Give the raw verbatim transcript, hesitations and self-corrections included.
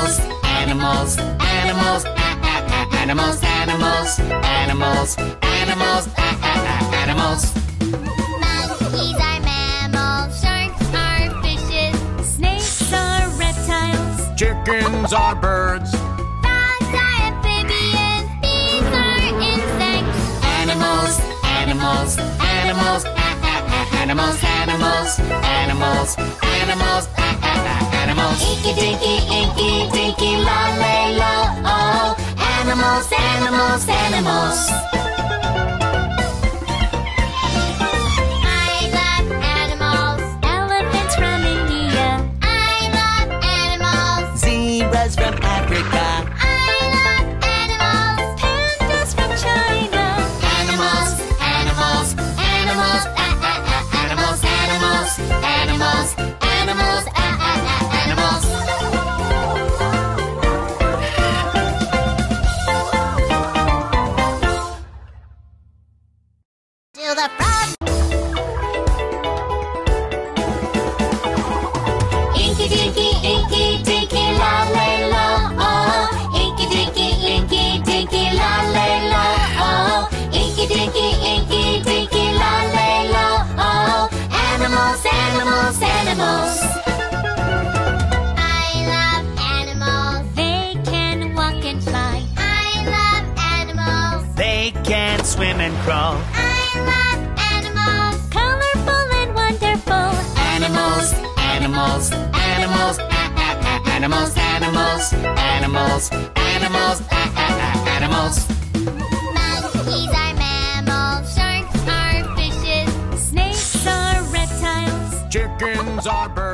Animals, animals, animals, animals, animals, animals, animals, animals. Monkeys are mammals, sharks are fishes, Snakes are reptiles. Chickens are birds. frogs are amphibians, bees are insects. Animals, animals, animals, animals, animals, animals, animals, animals. Inky dinky, inky dinky, la lay lo, oh. Animals, animals, animals. I love animals. Elephants from India. I love animals. Zebras from Africa. I love animals. Pandas from China. Animals, animals, animals, animals, animals, animals, animals, animals. To the frog. Inky dinky, inky dinky, la lay lo, oh. Inky dinky, inky dinky, la lay lo, oh. Inky dinky, inky dinky, la lay lo, oh. Animals, animals, animals. I love animals. They can walk and fly. I love animals. They can swim and crawl. I love animals. Colorful and wonderful. Animals, animals, animals, animals, animals, animals, animals, animals. Monkeys are mammals, sharks are fishes. Snakes are reptiles. Chickens are birds.